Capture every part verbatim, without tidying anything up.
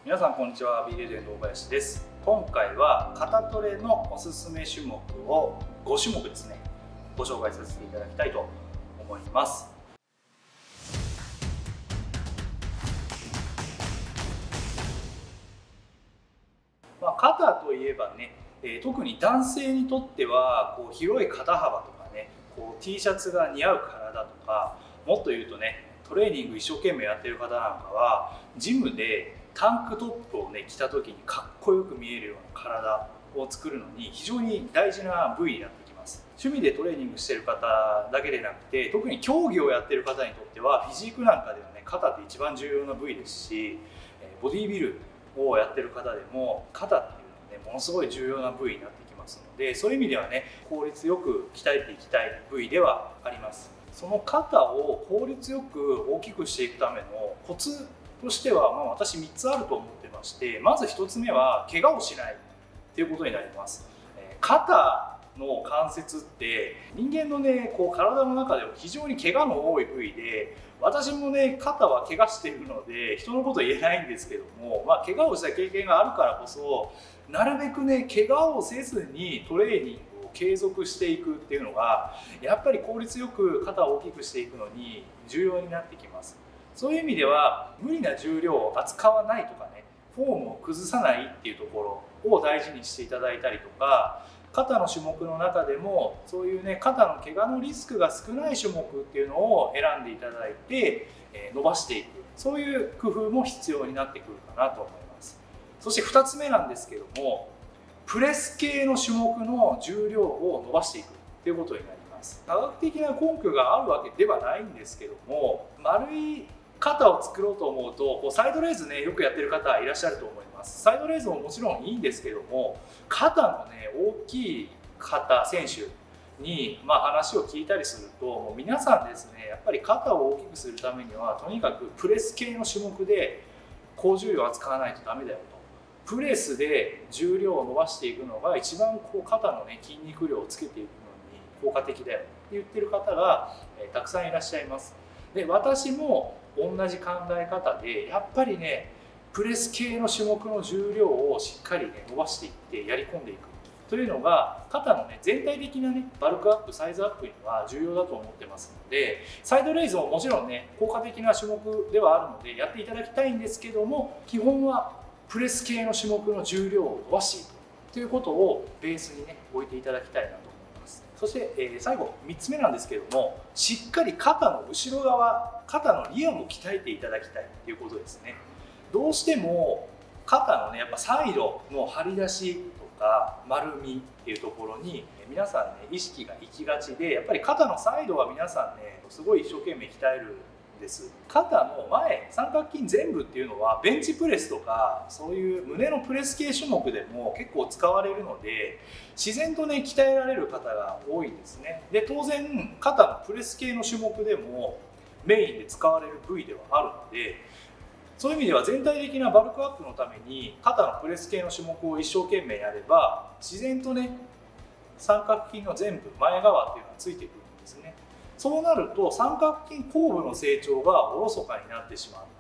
皆さんこんにちは、B レジェンド大林です。今回は肩トレのおすすめ種目をご種目ですね、ご紹介させていただきたいと思います。まあ、肩といえばね、えー、特に男性にとってはこう広い肩幅とかね、こう T シャツが似合う体とか、もっと言うとね、トレーニング一生懸命やってる方なんかはジムでタンクトップをね着た時にかっこよく見えるような体を作るのに非常に大事な部位になってきます。趣味でトレーニングしてる方だけでなくて、特に競技をやってる方にとってはフィジークなんかではね、肩って一番重要な部位ですし、ボディービルをやってる方でも肩っていうのはね、ものすごい重要な部位になってきますので、そういう意味ではね、効率よく鍛えていきたい部位ではあります。その肩を効率よく大きくしていくためのコツとしては、まあ、私みっつあると思ってまして、まずひとつめは怪我をしないということになります。えー、肩の関節って人間のね、こう体の中でも非常に怪我の多い部位で、私もね肩は怪我しているので人のこと言えないんですけども、まあ、怪我をした経験があるからこそ、なるべくね怪我をせずにトレーニングを継続していくっていうのがやっぱり効率よく肩を大きくしていくのに重要になってきます。そういう意味では無理な重量を扱わないとかね、フォームを崩さないっていうところを大事にしていただいたりとか、肩の種目の中でもそういうね肩の怪我のリスクが少ない種目っていうのを選んでいただいて、えー、伸ばしていく、そういう工夫も必要になってくるかなと思います。そしてふたつめなんですけども、プレス系の種目の重量を伸ばしていくということになります。科学的な根拠があるわけではないんですけども、丸い肩を作ろうと思うと、こうサイドレイズねよくやってる方いらっしゃると思います。サイドレイズももちろんいいんですけども、肩のね大きい方選手に、まあ、話を聞いたりすると、もう皆さんですね、やっぱり肩を大きくするためにはとにかくプレス系の種目で高重量を扱わないとダメだよと。プレスで重量を伸ばしていくのが一番こう肩のね筋肉量をつけていくのに効果的だよって言ってる方が、えー、たくさんいらっしゃいます。で、私も同じ考え方で、やっぱりねプレス系の種目の重量をしっかりね伸ばしていってやり込んでいくというのが肩のね全体的なねバルクアップ、サイズアップには重要だと思ってますので、サイドレイズももちろんね効果的な種目ではあるのでやっていただきたいんですけども、基本はプレス系の種目の重量を伸ばしていくということをベースにね置いていただきたいなと思います。そして、えー、最後みっつめなんですけども、しっかり肩の後ろ側、肩のリアも鍛えていただきたいということですね。どうしても肩のねやっぱサイドの張り出しとか丸みっていうところに皆さんね意識がいきがちで、やっぱり肩のサイドは皆さんねすごい一生懸命鍛えるです。肩の前、三角筋全部っていうのはベンチプレスとかそういう胸のプレス系種目でも結構使われるので、自然とね鍛えられる方が多いんですね。で、当然肩のプレス系の種目でもメインで使われる部位ではあるので、そういう意味では全体的なバルクアップのために肩のプレス系の種目を一生懸命やれば、自然とね三角筋の全部前側っていうのはついてくるんですね。そうなると三角筋後部の成長がおろそかになってしまって、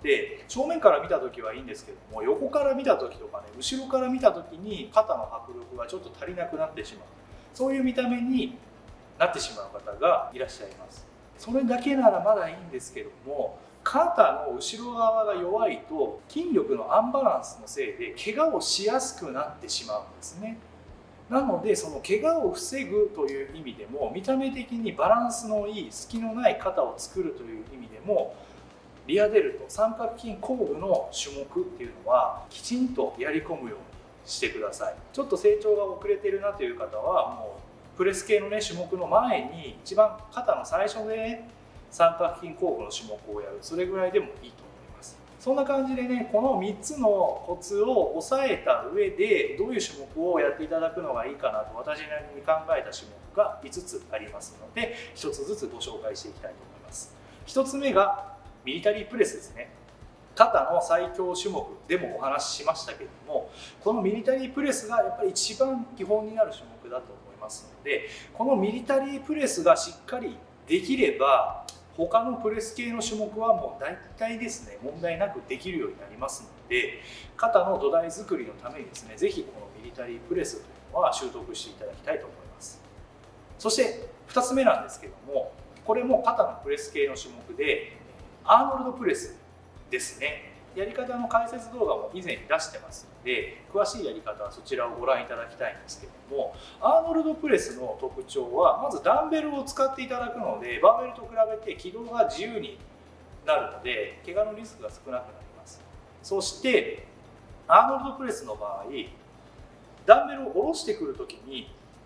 正面から見た時はいいんですけども、横から見た時とかね後ろから見た時に肩の迫力がちょっと足りなくなってしまう、そういう見た目になってしまう方がいらっしゃいます。それだけならまだいいんですけども、肩の後ろ側が弱いと筋力のアンバランスのせいで怪我をしやすくなってしまうんですね。なのでその怪我を防ぐという意味でも、見た目的にバランスのいい隙のない肩を作るという意味でも、リアデルト、三角筋後部の種目っていうのはきちんとやり込むようにしてください。ちょっと成長が遅れてるなという方は、もうプレス系のね種目の前に一番肩の最初でね三角筋後部の種目をやる、それぐらいでもいいと思います。そんな感じでね、このみっつのコツを押さえた上でどういう種目をやっていただくのがいいかなと私なりに考えた種目がいつつありますので、ひとつずつご紹介していきたいと思います。ひとつめがミリタリープレスですね。肩の最強種目でもお話ししましたけれども、このミリタリープレスがやっぱり一番基本になる種目だと思いますので、このミリタリープレスがしっかりできれば他のプレス系の種目はもう大体ですね問題なくできるようになりますので、肩の土台作りのためにですね、ぜひこのミリタリープレスというのは習得していただきたいと思います。そしてふたつめなんですけども、これも肩のプレス系の種目でアーノルドプレスですね。やり方の解説動画も以前に出してますので、詳しいやり方はそちらをご覧いただきたいんですけども、アーノルドプレスの特徴はまずダンベルを使っていただくので、バーベルと比べて軌道が自由になるので怪我のリスクが少なくなります。そしてアーノルドプレスの場合、ダンベルを下ろしてくるときに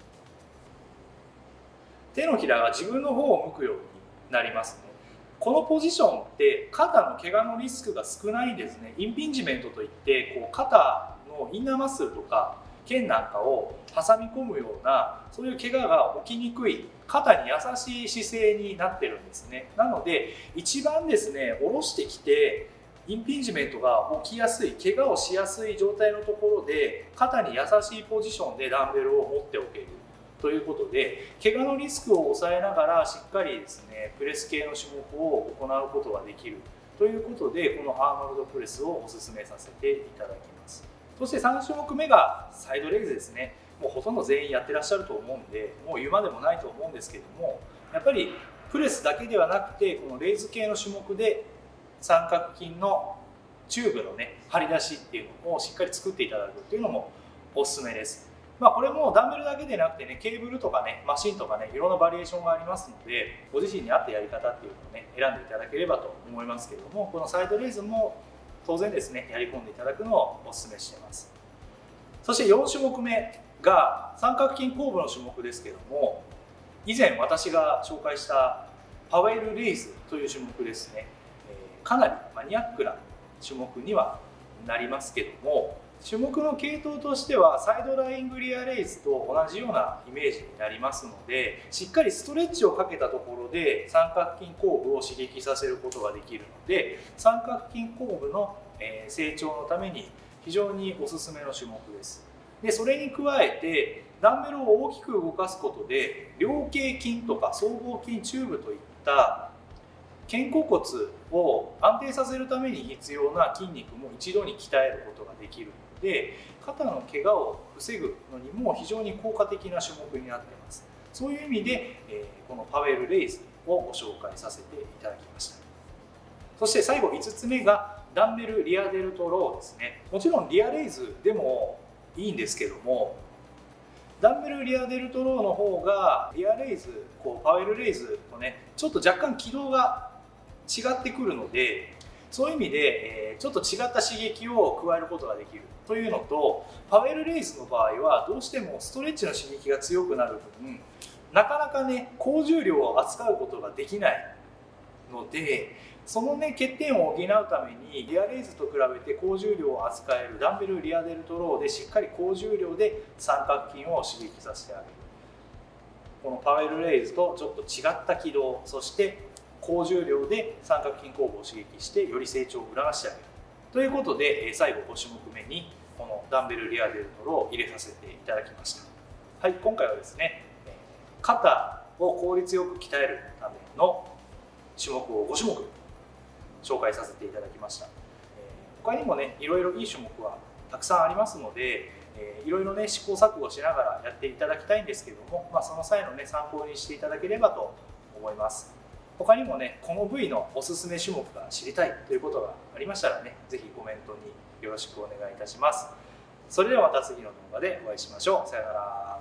手のひらが自分の方を向くようになりますね。このポジションって肩の怪我のリスクが少ないんですね。インピンジメントといってこう肩のインナーマッスルとか腱なんかを挟み込むような、そういう怪我が起きにくい、肩に優しい姿勢になってるんですね。なので一番ですね、下ろしてきてインピンジメントが起きやすい、怪我をしやすい状態のところで肩に優しいポジションでダンベルを持っておけるということで、怪我のリスクを抑えながらしっかりですね、プレス系の種目を行うことができるということで、このアーノルドプレスをお勧めさせていただきます。そしてさん種目目がサイドレグズですね。もうほとんど全員やってらっしゃると思うんで、もう言うまでもないと思うんですけども、やっぱりプレスだけではなくて、このレイズ系の種目で三角筋のチューブのね、張り出しっていうのをしっかり作っていただくっていうのもおすすめです。まあこれもダンベルだけでなくてね、ケーブルとかね、マシンとかね、いろんなバリエーションがありますので、ご自身に合ったやり方っていうのをね、選んでいただければと思いますけども、このサイドレイズも当然ですね、やり込んでいただくのをお勧めしています。そしてよん種目目が三角筋後部の種目ですけども、以前私が紹介したパウエルレイズという種目ですね。かなりマニアックな種目にはなりますけども、種目の系統としてはサイドライングリアレイズと同じようなイメージになりますので、しっかりストレッチをかけたところで三角筋後部を刺激させることができるので、三角筋後部の成長のために非常におすすめの種目です。でそれに加えてダンベルを大きく動かすことで、菱形筋とか僧帽筋チューブといった肩甲骨を安定させるために必要な筋肉も一度に鍛えることができるので、肩の怪我を防ぐのにも非常に効果的な種目になっています。そういう意味で、えー、このパウエルレイズをご紹介させていただきました。そして最後いつつめがダンベルリアデルトローですね。もちろんリアレイズでもいいんですけども、ダンベルリアデルトローの方がリアレイズ、こうパウエルレイズとね、ちょっと若干軌道が違ってくるので、そういう意味で、えー、ちょっと違った刺激を加えることができるというのと、パウエルレイズの場合はどうしてもストレッチの刺激が強くなる分、なかなかね高重量を扱うことができないので、そのね欠点を補うためにリアレイズと比べて高重量を扱えるダンベルリアデルトローでしっかり高重量で三角筋を刺激させてあげる。このパウエルレイズとちょっと違った軌道、そして高重量で三角筋後部を刺激してより成長を促してあげるということで、最後ご種目目にこのダンベルリアデルトローを入れさせていただきました。はい、今回はですね、肩を効率よく鍛えるための種目をご種目紹介させていただきました。他にもねいろいろいい種目はたくさんありますので、いろいろね試行錯誤しながらやっていただきたいんですけども、まあ、その際のね参考にしていただければと思います。他にもねこの部位のおすすめ種目が知りたいということがありましたらね、ぜひコメントによろしくお願いいたします。それではまた次の動画でお会いしましょう。さよなら。